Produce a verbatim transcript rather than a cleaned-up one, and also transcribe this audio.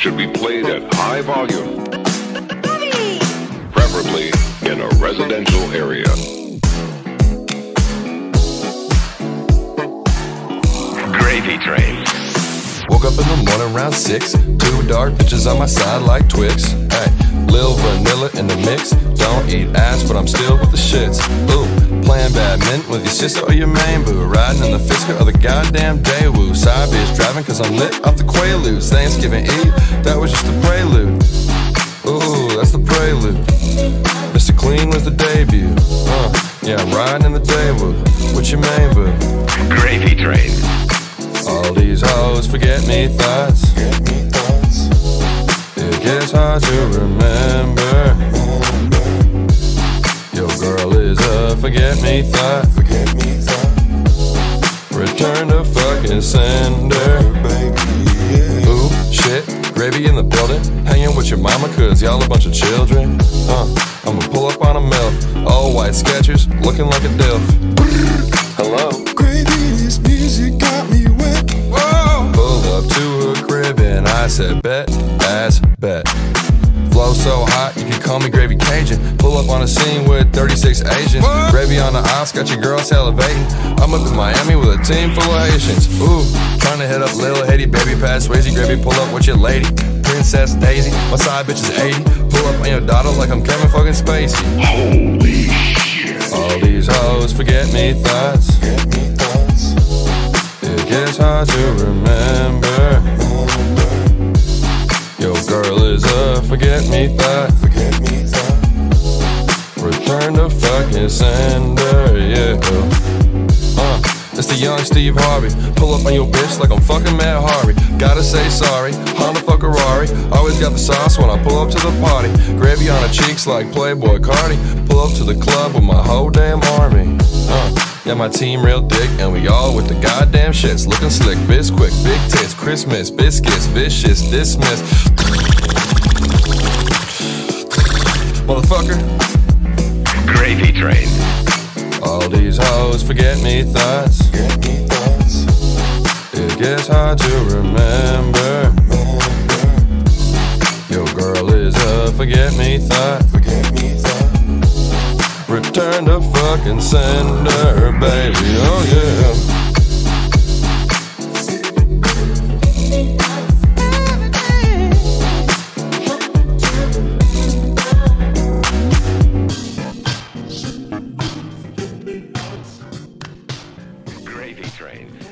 should be played at high volume, preferably in a residential area. Gravy Train. Woke up in the morning around six. Two dark bitches on my side like Twix. Hey, Lil Vanilla in the mix. Don't eat ass, but I'm still with the shits. Ooh, playing badminton with your sister or your main boo. Riding in the Fisker of the goddamn Daewoo. Side bitch driving cause I'm lit off the Quaaludes. Thanksgiving Eve, that was just the prelude. Ooh, that's the prelude. Mister Clean was the debut. Uh, yeah, I'm riding in the Daewoo. What you main boo? Gravy Train. All these hoes forget me thoughts. It gets hard to remember. Your girl is a forget me thought. Return to fucking sender. Ooh, shit, gravy in the building. Hanging with your mama cause y'all a bunch of children. Uh, I'ma pull up on a MILF. All white Skechers, looking like a dilf. Hello? Gravy's music got me wet. Whoa. Pull up to a crib and I said bet, ass, bet. Flow so hot, you can call me Gravy Cajun. Pull up on a scene with thirty-six Asians. What? Gravy on the ops, got your girl salivating. I'm up in Miami with a team full of Haitians. Ooh, trying to hit up Lil Haiti, baby Pat Swayze. Gravy, pull up with your lady, Princess Daisy. My side bitch is eighty. Pull up on your daughter like I'm Kevin fucking Spacey. Holy shit. All these hoes forget me thoughts. It gets hard to remember. Your girl is a forget me thought. Return to fucking sender, yeah. Uh, it's the young Steve Harvey. Pull up on your bitch like I'm fucking Matt Harvey. Gotta say sorry, Honda fuck a Rari. Always got the sauce when I pull up to the party. Gravy on her cheeks like Playboy Cardi. Pull up to the club with my whole damn army. Uh, yeah, my team real dick, and we all with the goddamn shits. Looking slick, biz quick, big tits, Christmas, biscuits, vicious, dismiss. Motherfucker. Gravy Train. All these hoes forget me thoughts. It gets hard to remember. Your girl is a forget me thought. Return to fucking sender, baby, oh yeah. Gravy Train.